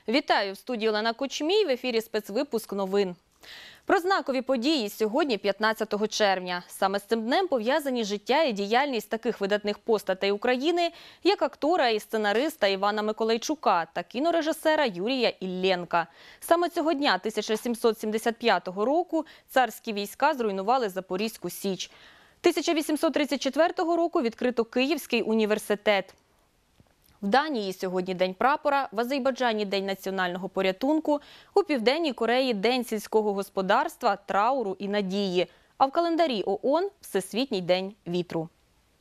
Вітаю! В студії Олена Кучмій, в ефірі спецвипуск новин. Про знакові події сьогодні, 15 червня. Саме з цим днем пов'язані життя і діяльність таких видатних постатей України, як актора і сценариста Івана Миколайчука та кінорежисера Юрія Іллєнка. Саме цього дня 1775 року царські війська зруйнували Запорізьку Січ. 1834 року відкрито Київський університет. В Данії сьогодні День прапора, в Азербайджані – День національного порятунку, у Південній Кореї – День сільського господарства, трауру і надії, а в календарі ООН – Всесвітній день вітру.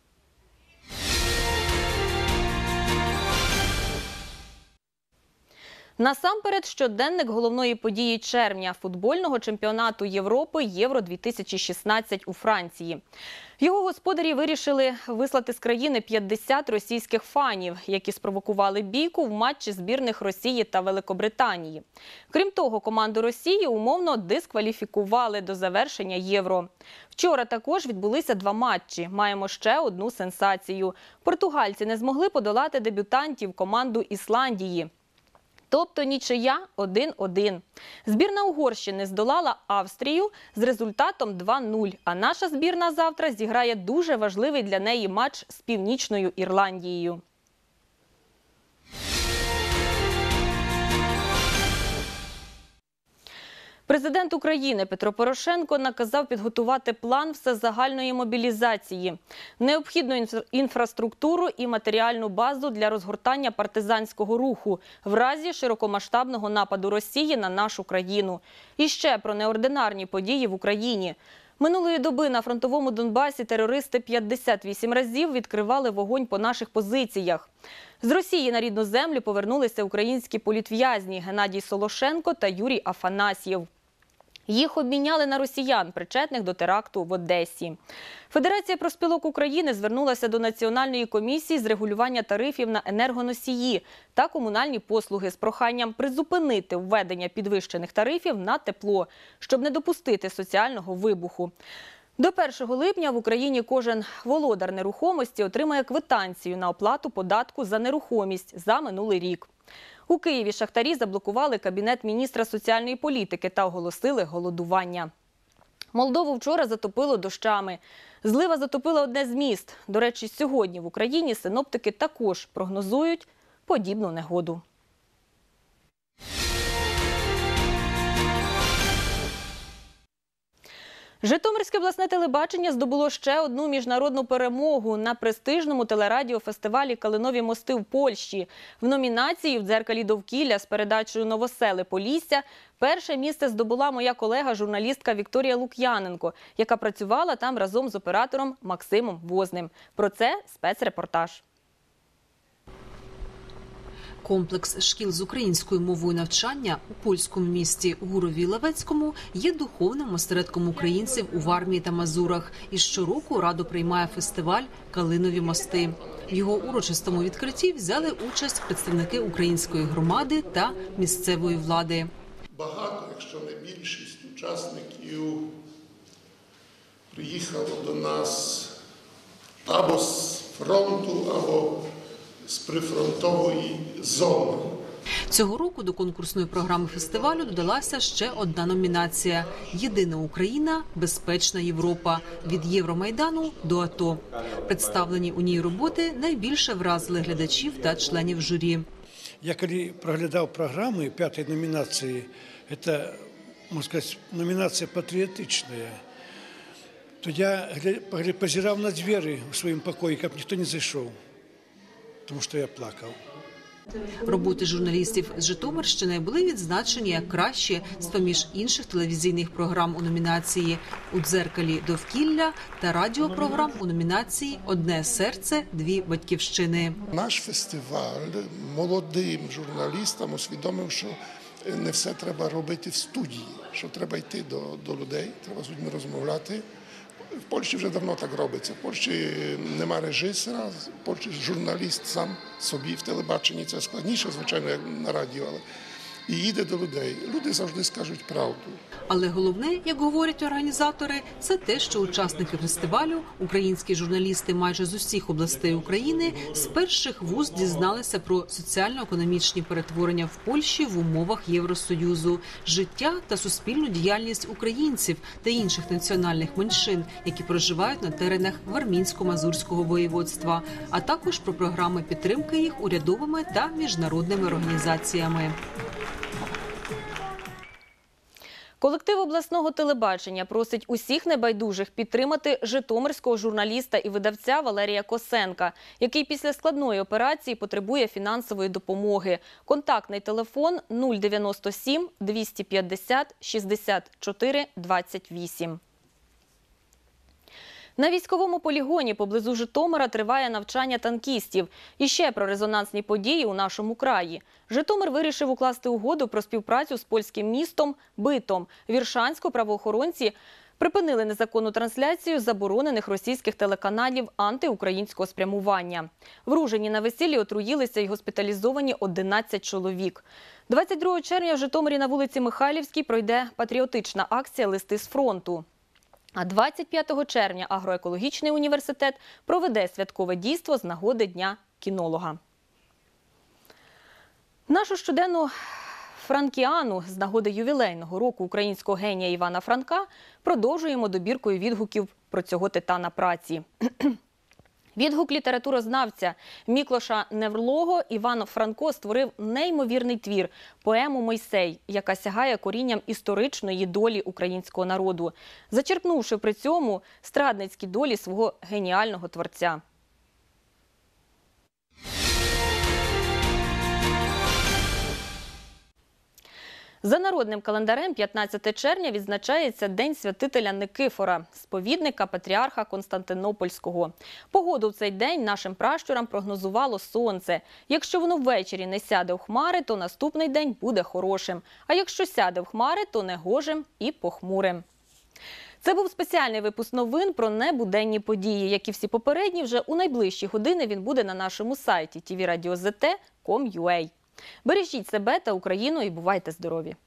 Насамперед, щоденник головної події червня – футбольного чемпіонату Європи Євро-2016 у Франції. Його господарі вирішили вислати з країни 50 російських фанів, які спровокували бійку в матчі збірних Росії та Великобританії. Крім того, команду Росії умовно дискваліфікували до завершення Євро. Вчора також відбулися два матчі. Маємо ще одну сенсацію. Португальці не змогли подолати дебютантів команду Ісландії. Тобто нічия 1-1. Збірна Угорщини здолала Австрію з результатом 2-0. А наша збірна завтра зіграє дуже важливий для неї матч з Північною Ірландією. Президент України Петро Порошенко наказав підготувати план всезагальної мобілізації, необхідну інфраструктуру і матеріальну базу для розгортання партизанського руху в разі широкомасштабного нападу Росії на нашу країну. І ще про неординарні події в Україні. Минулої доби на фронтовому Донбасі терористи 58 разів відкривали вогонь по наших позиціях. З Росії на рідну землю повернулися українські політв'язні Геннадій Солошенко та Юрій Афанасьєв. Їх обміняли на росіян, причетних до теракту в Одесі. Федерація профспілок України звернулася до Національної комісії з регулювання тарифів на енергоносії та комунальні послуги з проханням призупинити введення підвищених тарифів на тепло, щоб не допустити соціального вибуху. До 1 липня в Україні кожен володар нерухомості отримає квитанцію на оплату податку за нерухомість за минулий рік. У Києві шахтарі заблокували кабінет міністра соціальної політики та оголосили голодування. Молдову вчора затопило дощами. Злива затопила одне з міст. До речі, сьогодні в Україні синоптики також прогнозують подібну негоду. Житомирське обласне телебачення здобуло ще одну міжнародну перемогу на престижному телерадіофестивалі «Калинові мости» в Польщі. В номінації «В дзеркалі довкілля» з передачею «Новоселе Полісся» перше місце здобула моя колега-журналістка Вікторія Лук'яненко, яка працювала там разом з оператором Максимом Возним. Про це спецрепортаж. Комплекс шкіл з українською мовою навчання у польському місті Гурові-Левецькому є духовним осередком українців у Вармії та Мазурах і щороку радо приймає фестиваль «Калинові мости». В його урочистому відкритті взяли участь представники української громади та місцевої влади. Багато, якщо не більшість учасників приїхало до нас або з фронту, або з прифронтової зони. Цього року до конкурсної програми фестивалю додалася ще одна номінація «Єдина Україна. Безпечна Європа. Від Євромайдану до АТО». Представлені у ній роботи найбільше вразили глядачів та членів журі. Я коли проглядав програми 5-ї номінації, це, можна сказати, номінація патріотична, то я позирав на двері у своєму покої, щоб ніхто не зайшов. Тому що я плакав. Роботи журналістів з Житомирщини були відзначені як кращі з-поміж інших телевізійних програм у номінації «У дзеркалі довкілля» та радіопрограм у номінації «Одне серце, дві батьківщини». Наш фестиваль молодим журналістам усвідомив, що не все треба робити в студії, що треба йти до людей, треба з людьми розмовляти. В Польщі вже давно так робиться. В Польщі нема режисера, в Польщі журналіст сам собі в телебаченні. Це складніше, звичайно, як на радіо, але і їде до людей. Люди завжди скажуть правду. Але головне, як говорять організатори, це те, що учасники фестивалю, українські журналісти майже з усіх областей України, з перших вуст дізналися про соціально-економічні перетворення в Польщі в умовах Євросоюзу, життя та суспільну діяльність українців та інших національних меншин, які проживають на теренах Вармінсько-Мазурського воєводства, а також про програми підтримки їх урядовими та міжнародними організаціями. Колектив обласного телебачення просить усіх небайдужих підтримати житомирського журналіста і видавця Валерія Косенка, який після складної операції потребує фінансової допомоги. Контактний телефон 097 250 64 28. На військовому полігоні поблизу Житомира триває навчання танкістів. І ще про резонансні події у нашому краї. Житомир вирішив укласти угоду про співпрацю з польським містом Битом. В Іршанську правоохоронці припинили незаконну трансляцію заборонених російських телеканалів антиукраїнського спрямування. Вружені на весіллі отруїлися і госпіталізовані 11 чоловік. 22 червня в Житомирі на вулиці Михайлівській пройде патріотична акція «Листи з фронту». А 25 червня агроекологічний університет проведе святкове дійство з нагоди Дня кінолога. Нашу щоденну франкіану з нагоди ювілейного року українського генія Івана Франка продовжуємо добіркою відгуків про цього титана праці. Відгук літературознавця Міклоша Неврлого Іван Франко створив неймовірний твір – поему «Мойсей», яка сягає корінням історичної долі українського народу, зачерпнувши при цьому страдницькі долі свого геніального творця. За народним календарем 15 червня відзначається День святителя Никифора, сповідника патріарха Константинопольського. Погоду в цей день нашим пращурам прогнозувало сонце. Якщо воно ввечері не сяде в хмари, то наступний день буде хорошим. А якщо сяде в хмари, то негожим і похмурим. Це був спеціальний випуск новин про небуденні події. Як і всі попередні, вже у найближчі години він буде на нашому сайті tvradio.zt.com.ua. Бережіть себе та Україну і бувайте здорові!